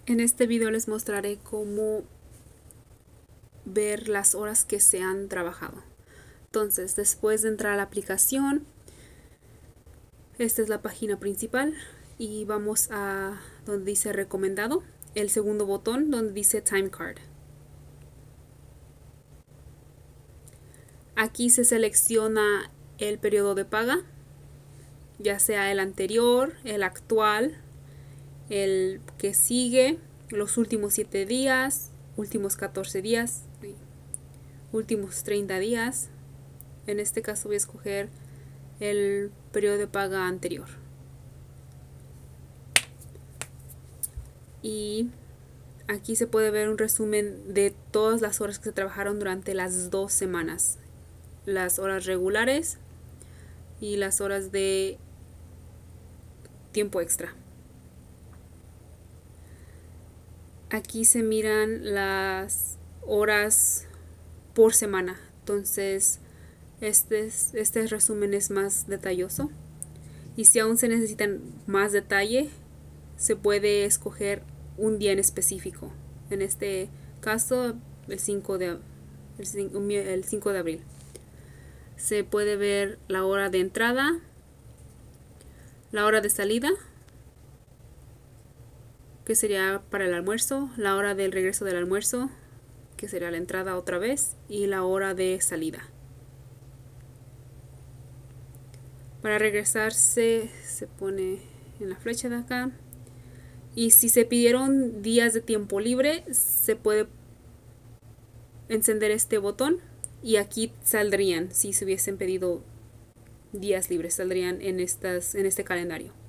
En este video les mostraré cómo ver las horas que se han trabajado. Entonces, después de entrar a la aplicación, esta es la página principal y vamos a donde dice recomendado, el segundo botón donde dice Time Card. Aquí se selecciona el periodo de paga, ya sea el anterior, el actual, el que sigue, los últimos 7 días, últimos 14 días, últimos 30 días. En este caso voy a escoger el periodo de paga anterior. Y aquí se puede ver un resumen de todas las horas que se trabajaron durante las 2 semanas. Las horas regulares y las horas de tiempo extra. Aquí se miran las horas por semana. Entonces este resumen es más detalloso. Y si aún se necesitan más detalle, se puede escoger un día en específico. En este caso, el 5 de abril. Se puede ver la hora de entrada, la hora de salida, que sería para el almuerzo, la hora del regreso del almuerzo, que sería la entrada otra vez, y la hora de salida. Para regresarse se pone en la flecha de acá. Y si se pidieron días de tiempo libre, se puede encender este botón y aquí saldrían, si se hubiesen pedido días libres, saldrían en este calendario.